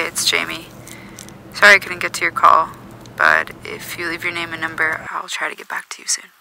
it's Jamie. Sorry I couldn't get to your call, but if you leave your name and number, I'll try to get back to you soon.